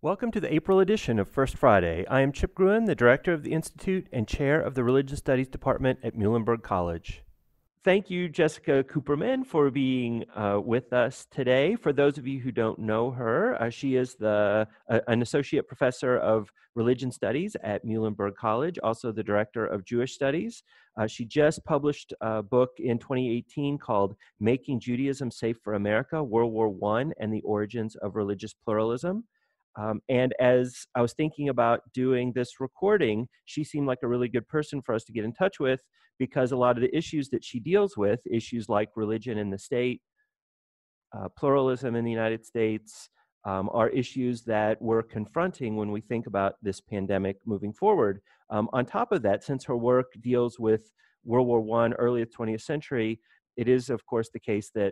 Welcome to the April edition of First Friday. I am Chip Gruen, the Director of the Institute and Chair of the Religion Studies Department at Muhlenberg College. Thank you, Jessica Cooperman, for being with us today. For those of you who don't know her, she is an Associate Professor of Religion Studies at Muhlenberg College, also the Director of Jewish Studies. She just published a book in 2018 called Making Judaism Safe for America, World War I and the Origins of Religious Pluralism. And as I was thinking about doing this recording, she seemed like a really good person for us to get in touch with because a lot of the issues that she deals with, issues like religion in the state, pluralism in the United States, are issues that we're confronting when we think about this pandemic moving forward. On top of that, since her work deals with World War I, early 20th century, it is, of course, the case that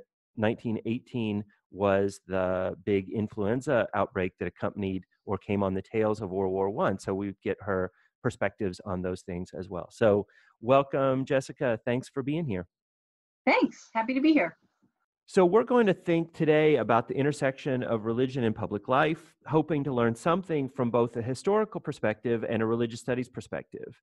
1918 was the big influenza outbreak that accompanied or came on the tails of World War I. So we get her perspectives on those things as well. So welcome, Jessica. Thanks for being here. Thanks. Happy to be here. So we're going to think today about the intersection of religion and public life, hoping to learn something from both a historical perspective and a religious studies perspective.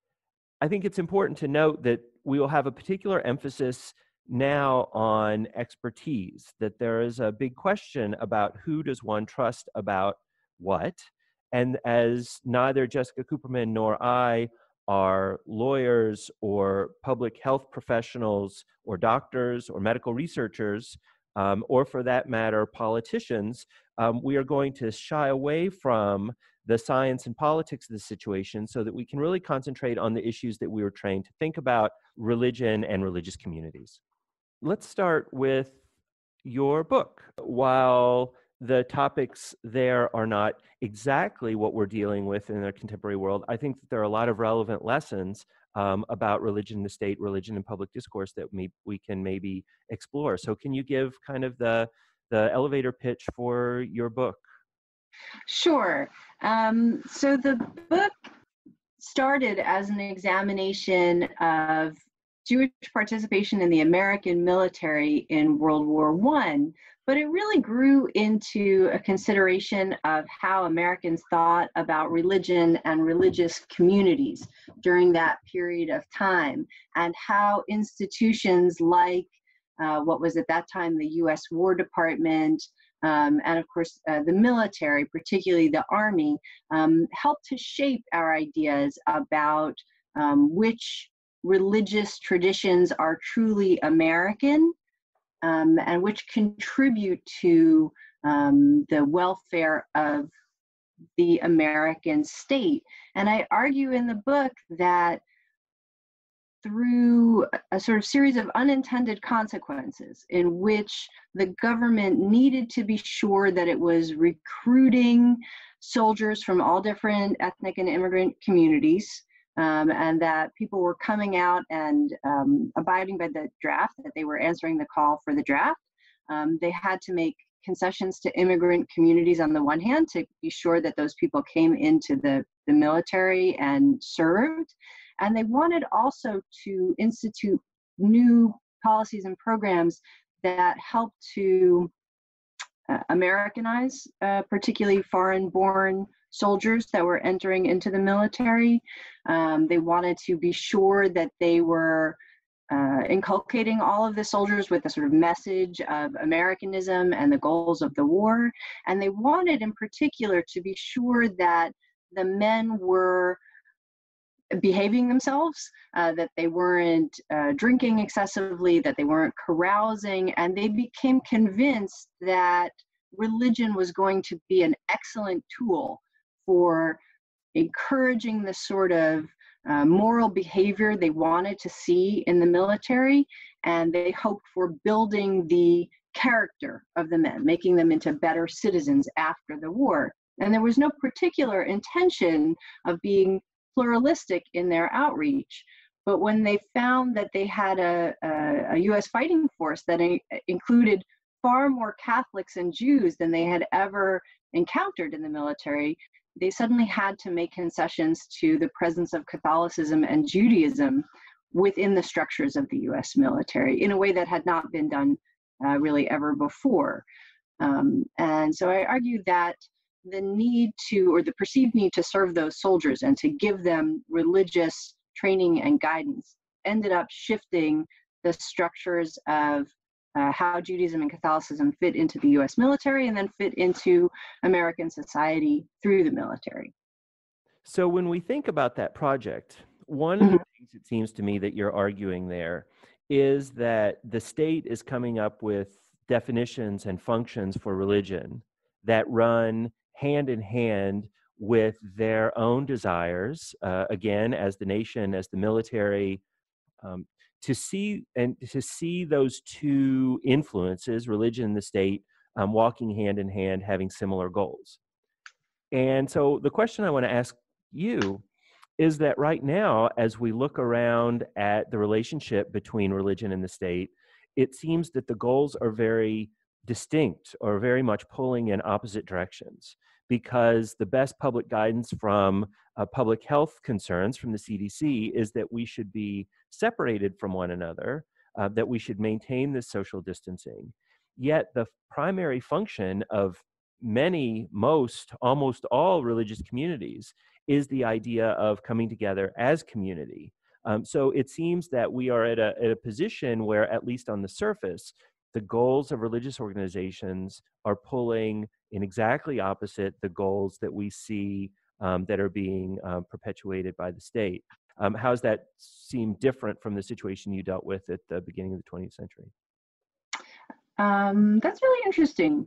I think it's important to note that we will have a particular emphasis now on expertise, that there is a big question about who does one trust about what. And as neither Jessica Cooperman nor I are lawyers or public health professionals or doctors or medical researchers, or for that matter, politicians, we are going to shy away from the science and politics of the situation so that we can really concentrate on the issues that we were trained to think about: religion and religious communities. Let's start with your book. While the topics there are not exactly what we're dealing with in the contemporary world, I think that there are a lot of relevant lessons about religion in the state, religion and public discourse that we can maybe explore. So can you give kind of the elevator pitch for your book? Sure. So the book started as an examination of Jewish participation in the American military in World War I, but it really grew into a consideration of how Americans thought about religion and religious communities during that period of time, and how institutions like what was at that time the U.S. War Department, and of course the military, particularly the Army, helped to shape our ideas about which religious traditions are truly American, and which contribute to the welfare of the American state. And I argue in the book that through a sort of series of unintended consequences in which the government needed to be sure that it was recruiting soldiers from all different ethnic and immigrant communities, and that people were coming out and abiding by the draft, that they were answering the call for the draft. They had to make concessions to immigrant communities on the one hand to be sure that those people came into the military and served. And they wanted also to institute new policies and programs that help to Americanize, particularly foreign-born soldiers that were entering into the military. They wanted to be sure that they were inculcating all of the soldiers with a sort of message of Americanism and the goals of the war. And they wanted in particular to be sure that the men were behaving themselves, that they weren't drinking excessively, that they weren't carousing, and they became convinced that religion was going to be an excellent tool for encouraging the sort of moral behavior they wanted to see in the military, and they hoped for building the character of the men, making them into better citizens after the war. And there was no particular intention of being pluralistic in their outreach. But when they found that they had a U.S. fighting force that included far more Catholics and Jews than they had ever encountered in the military, they suddenly had to make concessions to the presence of Catholicism and Judaism within the structures of the U.S. military in a way that had not been done really ever before. And so I argue that the need to, or the perceived need to serve those soldiers and to give them religious training and guidance ended up shifting the structures of how Judaism and Catholicism fit into the US military and then fit into American society through the military. So when we think about that project, one of the things it seems to me that you're arguing there is that the state is coming up with definitions and functions for religion that run hand in hand with their own desires, again, as the nation, as the military, um, to see those two influences, religion and the state, walking hand in hand, having similar goals. And so the question I want to ask you is that right now, as we look around at the relationship between religion and the state, it seems that the goals are very distinct or very much pulling in opposite directions, because the best public guidance from public health concerns from the CDC is that we should be separated from one another, that we should maintain this social distancing. Yet the primary function of many, most, almost all religious communities is the idea of coming together as community. So it seems that we are at a position where, at least on the surface, the goals of religious organizations are pulling in exactly opposite the goals that we see that are being perpetuated by the state. How does that seem different from the situation you dealt with at the beginning of the 20th century? That's really interesting.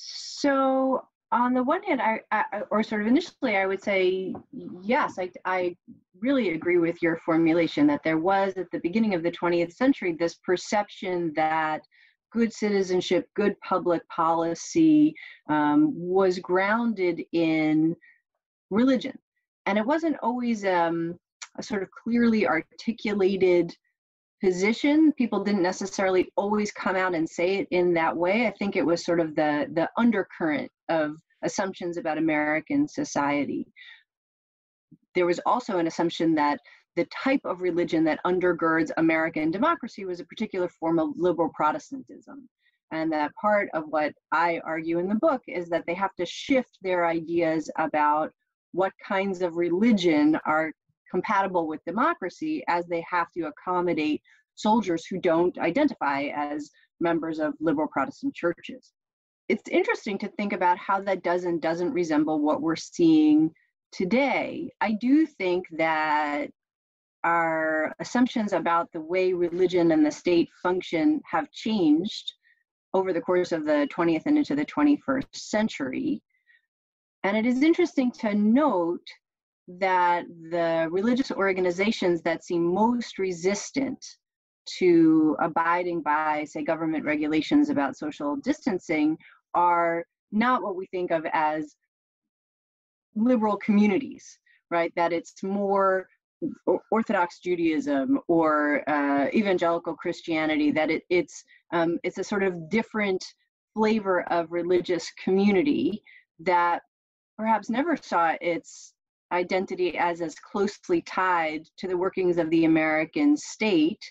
So on the one hand, or sort of initially, I would say, yes, I really agree with your formulation that there was at the beginning of the 20th century this perception that good citizenship, good public policy was grounded in religion. And it wasn't always a sort of clearly articulated position. People didn't necessarily always come out and say it in that way. I think it was sort of the undercurrent of assumptions about American society. There was also an assumption that the type of religion that undergirds American democracy was a particular form of liberal Protestantism. And that part of what I argue in the book is that they have to shift their ideas about what kinds of religion are compatible with democracy, as they have to accommodate soldiers who don't identify as members of liberal Protestant churches. It's interesting to think about how that doesn't resemble what we're seeing today. I do think that our assumptions about the way religion and the state function have changed over the course of the 20th and into the 21st century. And it is interesting to note that the religious organizations that seem most resistant to abiding by, say, government regulations about social distancing are not what we think of as liberal communities, right? That it's more Orthodox Judaism or evangelical Christianity, that it's a sort of different flavor of religious community that perhaps never saw its identity as closely tied to the workings of the American state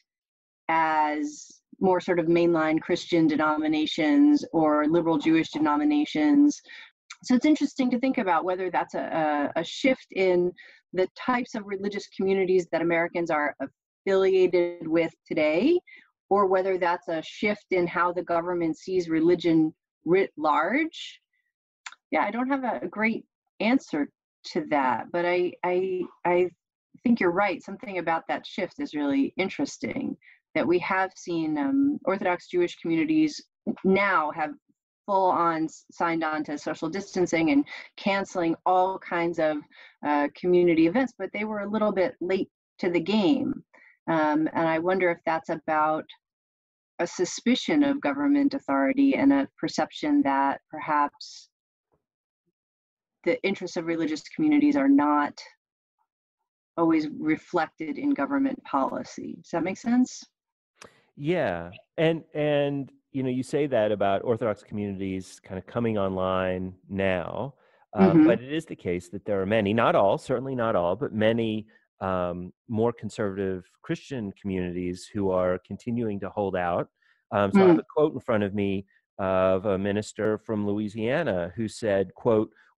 as more sort of mainline Christian denominations or liberal Jewish denominations. So it's interesting to think about whether that's a shift in the types of religious communities that Americans are affiliated with today, or whether that's a shift in how the government sees religion writ large. Yeah, I don't have a great answer to that, but I think you're right. Something about that shift is really interesting, that we have seen Orthodox Jewish communities now have full on signed on to social distancing and canceling all kinds of community events, but they were a little bit late to the game. And I wonder if that's about a suspicion of government authority and a perception that perhaps the interests of religious communities are not always reflected in government policy. Does that make sense? Yeah, and you say that about Orthodox communities kind of coming online now, but it is the case that there are many, not all, certainly not all, but many more conservative Christian communities who are continuing to hold out. So I have a quote in front of me of a minister from Louisiana who said, quote,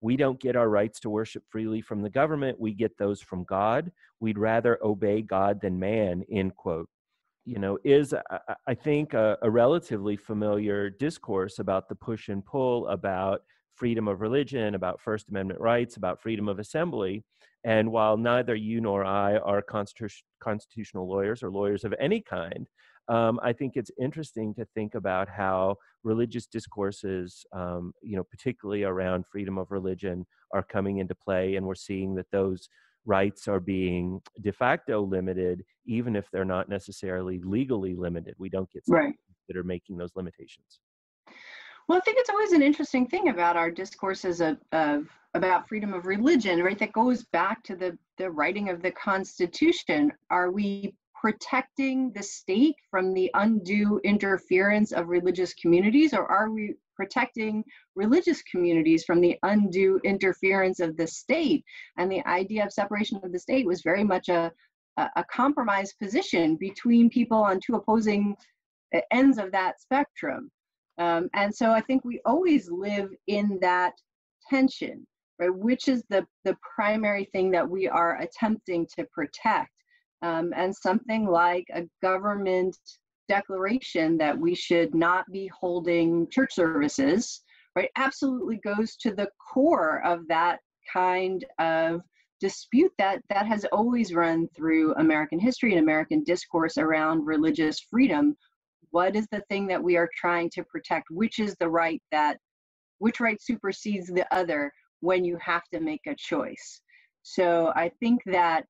we don't get our rights to worship freely from the government. We get those from God. We'd rather obey God than man, end quote. Is, I think, a relatively familiar discourse about the push and pull about freedom of religion, about First Amendment rights, about freedom of assembly. And while neither you nor I are constitutional lawyers or lawyers of any kind, I think it's interesting to think about how religious discourses, particularly around freedom of religion, are coming into play. And we're seeing that those rights are being de facto limited, even if they're not necessarily legally limited. We don't get statutes that are making those limitations. Well, I think it's always an interesting thing about our discourses about freedom of religion, right? That goes back to the writing of the Constitution. Are we protecting the state from the undue interference of religious communities, or are we protecting religious communities from the undue interference of the state? And the idea of separation of the state was very much a compromise position between people on two opposing ends of that spectrum. And so I think we always live in that tension, right? Which is the primary thing that we are attempting to protect. And something like a government declaration that we should not be holding church services, right, absolutely goes to the core of that kind of dispute that has always run through American history and American discourse around religious freedom. What is the thing that we are trying to protect? Which is the right which right supersedes the other when you have to make a choice? So I think that,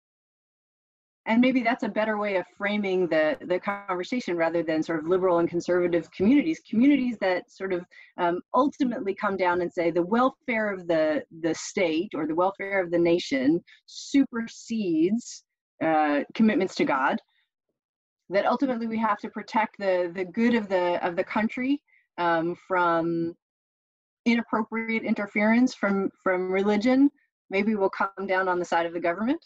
and maybe that's a better way of framing the conversation, rather than sort of liberal and conservative communities that sort of ultimately come down and say the welfare of the state or the welfare of the nation supersedes commitments to God. That ultimately we have to protect the good of the country from inappropriate interference from religion. Maybe we'll come down on the side of the government.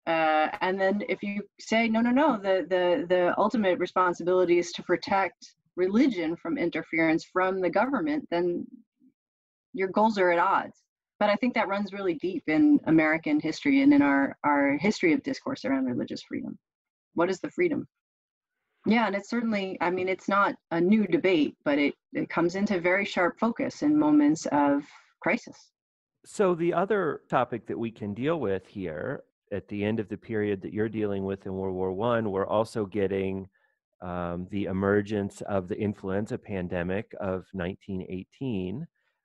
And then if you say, no, the ultimate responsibility is to protect religion from interference from the government, then your goals are at odds. But I think that runs really deep in American history and in our history of discourse around religious freedom. What is the freedom? Yeah, and it's certainly, I mean, it's not a new debate, but it comes into very sharp focus in moments of crisis. So the other topic that we can deal with here at the end of the period that you're dealing with in World War I, we're also getting the emergence of the influenza pandemic of 1918.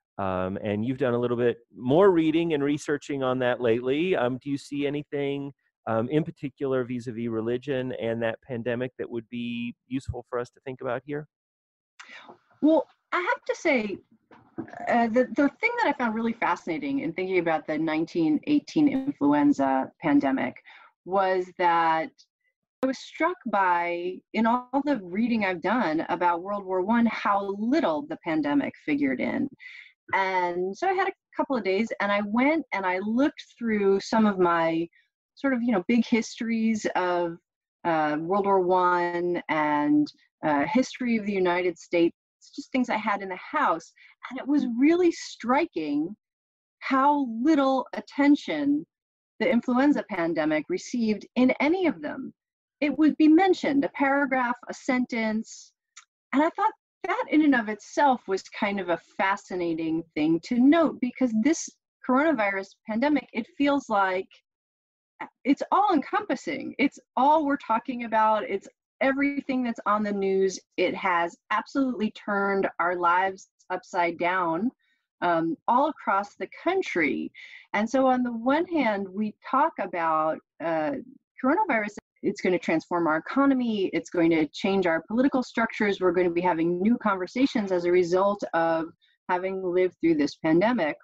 And you've done a little bit more reading and researching on that lately. Do you see anything in particular vis-a-vis religion and that pandemic that would be useful for us to think about here? Well, I have to say, the thing that I found really fascinating in thinking about the 1918 influenza pandemic was that I was struck by, in all the reading I've done about World War I, how little the pandemic figured in. And so I had a couple of days and I went and I looked through some of my sort of, big histories of World War I and history of the United States, just things I had in the house. And it was really striking how little attention the influenza pandemic received in any of them. It would be mentioned, a paragraph, a sentence. And I thought that in and of itself was kind of a fascinating thing to note, because this coronavirus pandemic, it feels like it's all encompassing. It's all we're talking about. It's everything that's on the news. It has absolutely turned our lives upside down all across the country. And so on the one hand, we talk about coronavirus. It's going to transform our economy. It's going to change our political structures. We're going to be having new conversations as a result of having lived through this pandemic.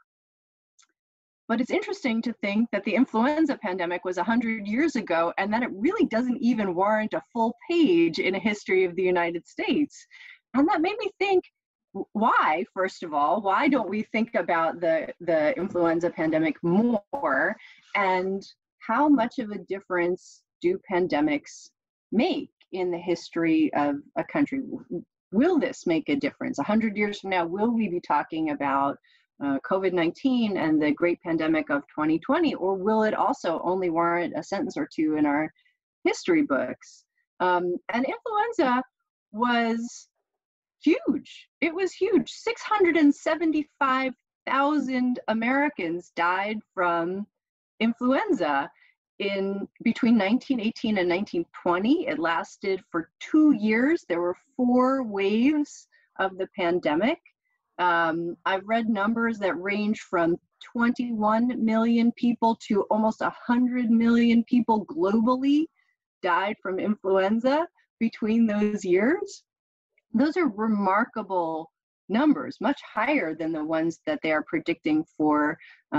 But it's interesting to think that the influenza pandemic was 100 years ago, and that it really doesn't even warrant a full page in a history of the United States. And that made me think, why, first of all, why don't we think about the influenza pandemic more? And how much of a difference do pandemics make in the history of a country? Will this make a difference? 100 years from now, will we be talking about COVID-19 and the great pandemic of 2020, or will it also only warrant a sentence or two in our history books? And influenza was huge. It was huge. 675,000 Americans died from influenza in between 1918 and 1920. It lasted for 2 years. There were 4 waves of the pandemic. I've read numbers that range from 21 million people to almost 100 million people globally died from influenza between those years. Those are remarkable numbers, much higher than the ones that they are predicting for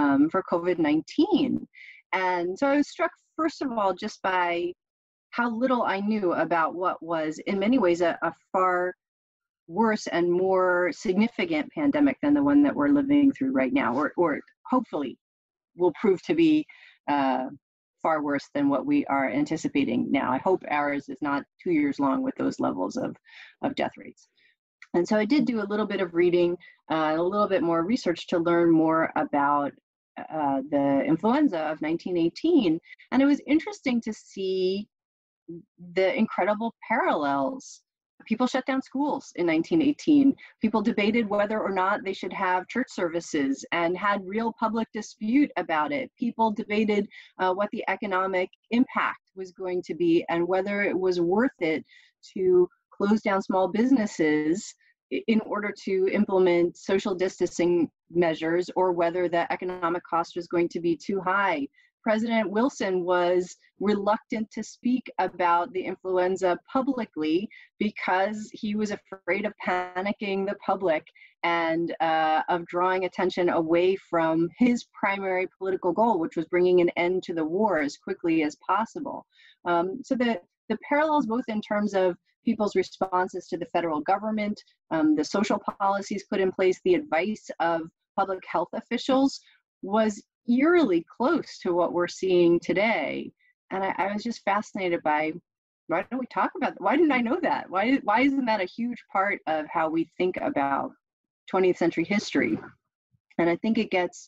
COVID-19. And so I was struck, first of all, just by how little I knew about what was, in many ways, a far worse and more significant pandemic than the one that we're living through right now, or hopefully will prove to be far worse than what we are anticipating now. I hope ours is not 2 years long with those levels of death rates. And so I did do a little bit of reading, a little bit more research to learn more about the influenza of 1918. And it was interesting to see the incredible parallels. People shut down schools in 1918. People debated whether or not they should have church services and had real public dispute about it. People debated what the economic impact was going to be and whether it was worth it to close down small businesses in order to implement social distancing measures, or whether the economic cost was going to be too high. President Wilson was reluctant to speak about the influenza publicly because he was afraid of panicking the public and of drawing attention away from his primary political goal, which was bringing an end to the war as quickly as possible. So the parallels, both in terms of people's responses to the federal government, the social policies put in place, the advice of public health officials, was eerily close to what we're seeing today. And I was just fascinated by, why don't we talk about that? Why didn't I know that? Why isn't that a huge part of how we think about 20th century history? And I think it gets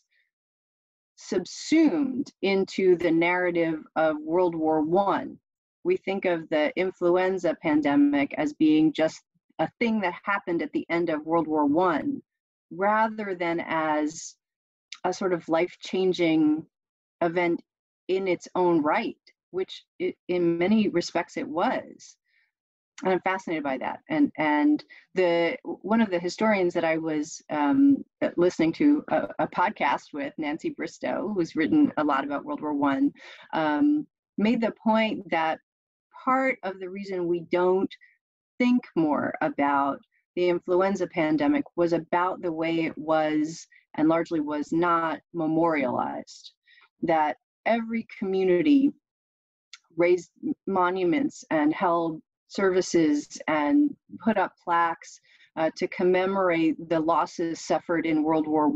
subsumed into the narrative of World War I. We think of the influenza pandemic as being just a thing that happened at the end of World War I, rather than as a sort of life-changing event in its own right, which in many respects it was. And I'm fascinated by that. And one of the historians that I was listening to a podcast with, Nancy Bristow, who's written a lot about World War I, made the point that part of the reason we don't think more about the influenza pandemic was about the way it was and largely was not memorialized, that every community raised monuments and held services and put up plaques to commemorate the losses suffered in World War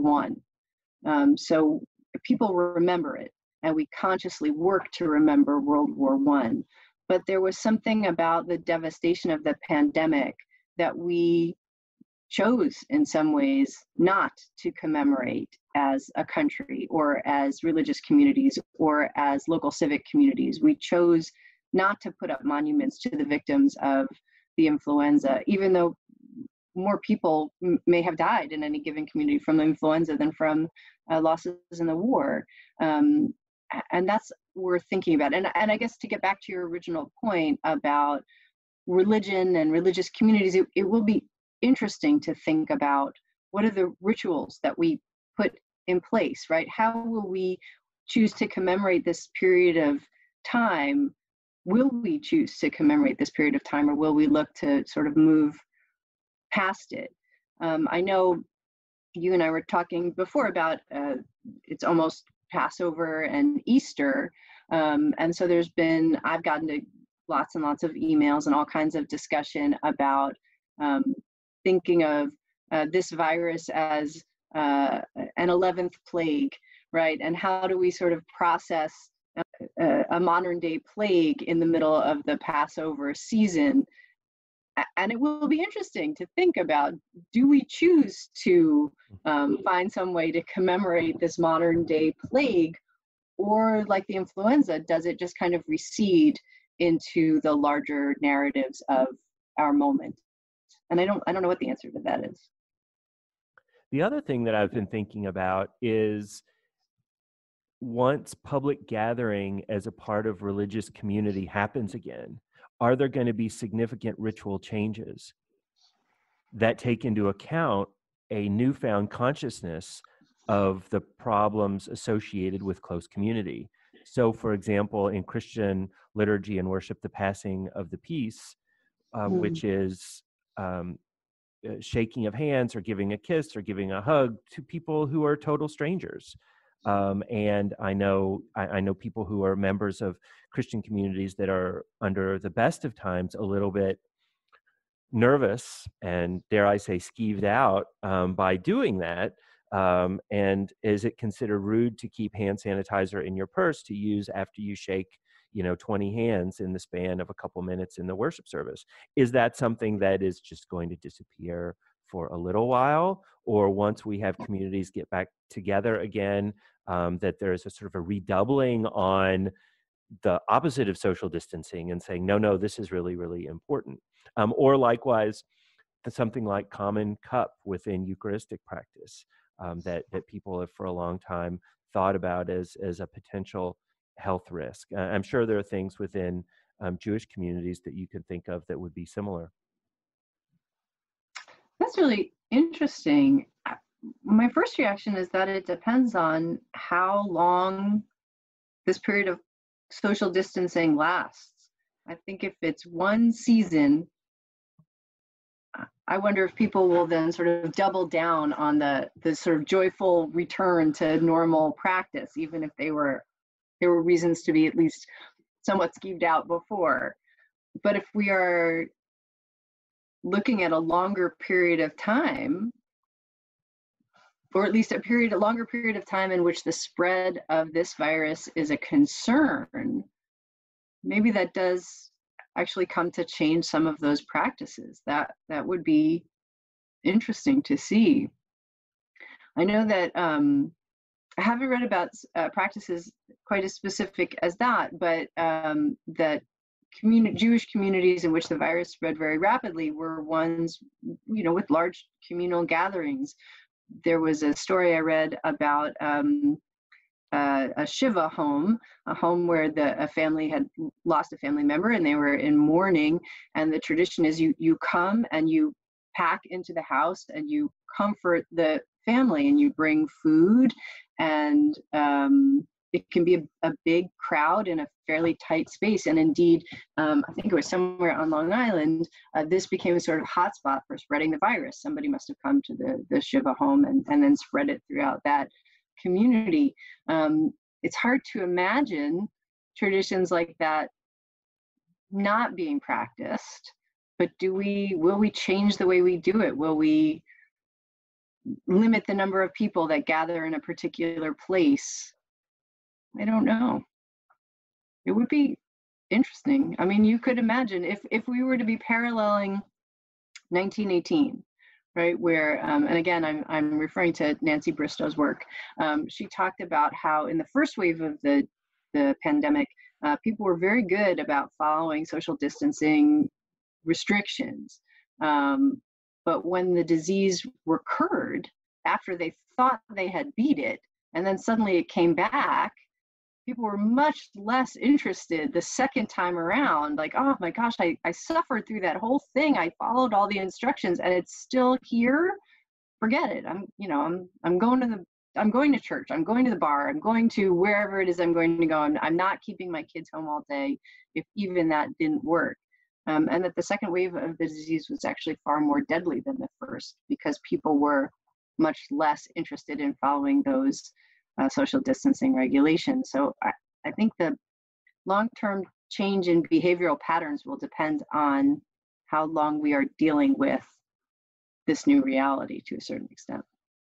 I. So people remember it, and we consciously work to remember World War I. But there was something about the devastation of the pandemic that we chose in some ways not to commemorate as a country or as religious communities or as local civic communities. We chose not to put up monuments to the victims of the influenza, even though more people may have died in any given community from the influenza than from losses in the war. And that's what we're thinking about. And I guess to get back to your original point about religion and religious communities, it will be interesting to think about what are the rituals that we put in place, right? How will we choose to commemorate this period of time? Will we choose to commemorate this period of time, or will we look to sort of move past it? I know you and I were talking before about it's almost Passover and Easter. And so I've gotten to lots and lots of emails and all kinds of discussion about thinking of this virus as an 11th plague, right? And how do we sort of process a modern day plague in the middle of the Passover season? and it will be interesting to think about, do we choose to find some way to commemorate this modern day plague, or like the influenza, does it just kind of recede into the larger narratives of our moment? And I don't know what the answer to that is. The other thing that I've been thinking about is once public gathering as a part of religious community happens again, are there going to be significant ritual changes that take into account a newfound consciousness of the problems associated with close community? So, for example, in Christian liturgy and worship, the passing of the peace, which is shaking of hands or giving a kiss or giving a hug to people who are total strangers. And I know people who are members of Christian communities that are, under the best of times, a little bit nervous and, dare I say, skeeved out by doing that. And is it considered rude to keep hand sanitizer in your purse to use after you shake 20 hands in the span of a couple minutes in the worship service? Is that something that is just going to disappear for a little while, or once we have communities get back together again, that there's a sort of a redoubling on the opposite of social distancing and saying, no, this is really, really important? Or likewise, something like common cup within Eucharistic practice, that people have for a long time thought about as a potential health risk. I'm sure there are things within Jewish communities that you could think of that would be similar. That's really interesting. My first reaction is that it depends on how long this period of social distancing lasts. I think if it's one season, I wonder if people will then sort of double down on the sort of joyful return to normal practice, even if there were reasons to be at least somewhat skeeved out before. But if we are looking at a longer period of time, or at least a longer period of time in which the spread of this virus is a concern, maybe that does actually come to change some of those practices. That would be interesting to see. I know that I haven't read about practices quite as specific as that, but that Jewish communities in which the virus spread very rapidly were ones, with large communal gatherings. There was a story I read about a Shiva home, a home where a family had lost a family member and they were in mourning. And the tradition is you come and you pack into the house and you comfort the family and you bring food, and it can be a big crowd in a fairly tight space. And indeed, I think it was somewhere on Long Island, this became a sort of hotspot for spreading the virus. Somebody must have come to the Shiva home and then spread it throughout that community. It's hard to imagine traditions like that not being practiced, but will we change the way we do it? Will we limit the number of people that gather in a particular place? I don't know. It would be interesting. I mean, you could imagine if we were to be paralleling 1918, right, where, and again, I'm referring to Nancy Bristow's work. She talked about how in the first wave of the pandemic, people were very good about following social distancing restrictions. But when the disease recurred, after they thought they had beat it, and then suddenly it came back, people were much less interested the second time around. Like, oh my gosh, I suffered through that whole thing. I followed all the instructions and it's still here. Forget it. I'm going to church. I'm going to the bar. I'm going to wherever it is I'm going to go. I'm not keeping my kids home all day, if even that didn't work. And that the second wave of the disease was actually far more deadly than the first, because people were much less interested in following those social distancing regulations. So I think the long-term change in behavioral patterns will depend on how long we are dealing with this new reality to a certain extent.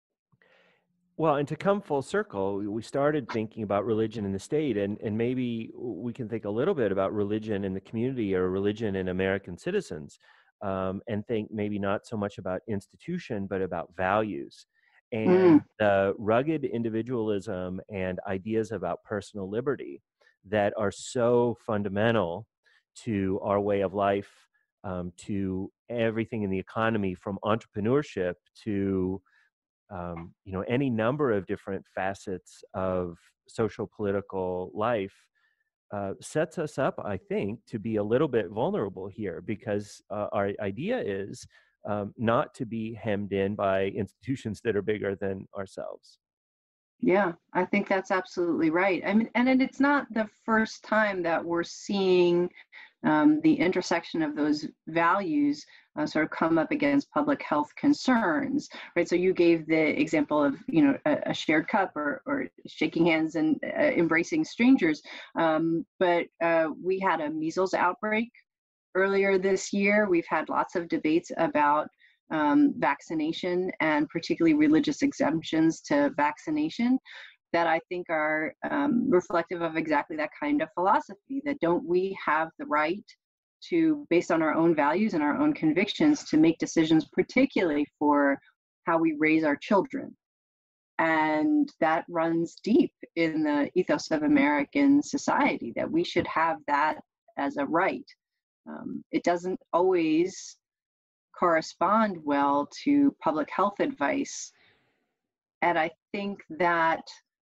Well, and to come full circle, we started thinking about religion in the state, and maybe we can think a little bit about religion in the community or religion in American citizens. and think maybe not so much about institution, but about values. Mm, And the rugged individualism and ideas about personal liberty that are so fundamental to our way of life, to everything in the economy, from entrepreneurship to any number of different facets of social political life, sets us up, I think, to be a little bit vulnerable here, because our idea is not to be hemmed in by institutions that are bigger than ourselves. yeah, I think that's absolutely right. I mean, and it's not the first time that we're seeing the intersection of those values sort of come up against public health concerns, right? So you gave the example of, a shared cup, or shaking hands and embracing strangers. But we had a measles outbreak earlier this year. We've had lots of debates about vaccination, and particularly religious exemptions to vaccination, that I think are reflective of exactly that kind of philosophy. That don't we have the right to, based on our own values and our own convictions, to make decisions, particularly for how we raise our children? And that runs deep in the ethos of American society, that we should have that as a right. It doesn't always correspond well to public health advice. And I think that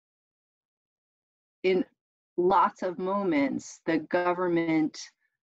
in lots of moments, the government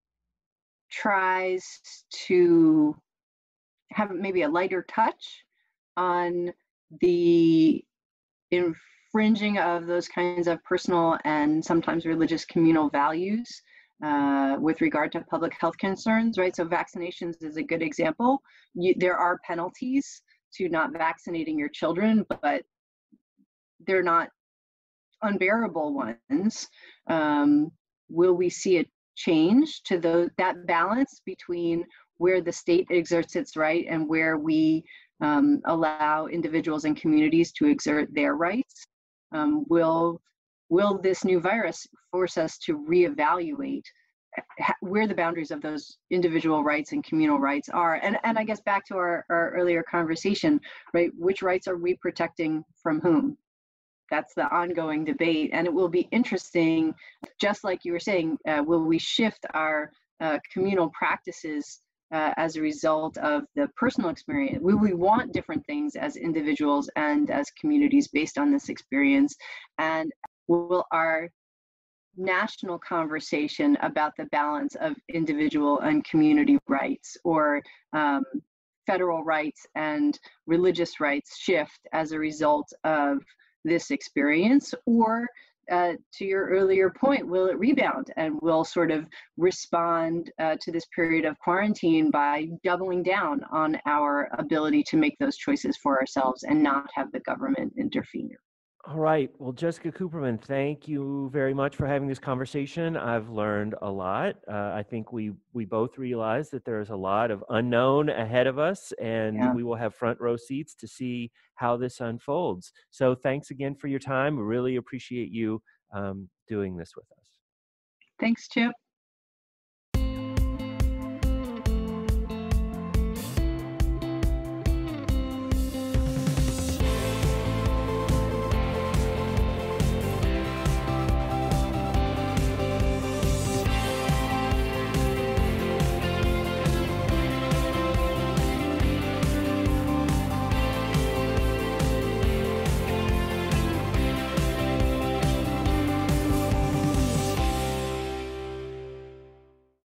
tries to have maybe a lighter touch on the infringing of those kinds of personal and sometimes religious communal values with regard to public health concerns, right? So vaccinations is a good example. There are penalties to not vaccinating your children, but they're not unbearable ones. Will we see a change to that balance between where the state exerts its right and where we allow individuals and communities to exert their rights? Will this new virus force us to reevaluate where the boundaries of those individual rights and communal rights are? And I guess back to our earlier conversation, right? Which rights are we protecting from whom? That's the ongoing debate. And it will be interesting, just like you were saying, will we shift our communal practices as a result of the personal experience? Will we want different things as individuals and as communities based on this experience? And will our national conversation about the balance of individual and community rights, or federal rights and religious rights, shift as a result of this experience? Or to your earlier point, will it rebound and will sort of respond to this period of quarantine by doubling down on our ability to make those choices for ourselves and not have the government interfere? All right. Well, Jessica Cooperman, thank you very much for having this conversation. I've learned a lot. I think we both realize that there's a lot of unknown ahead of us, and Yeah. we will have front row seats to see how this unfolds. So thanks again for your time. We really appreciate you doing this with us. Thanks, Chip.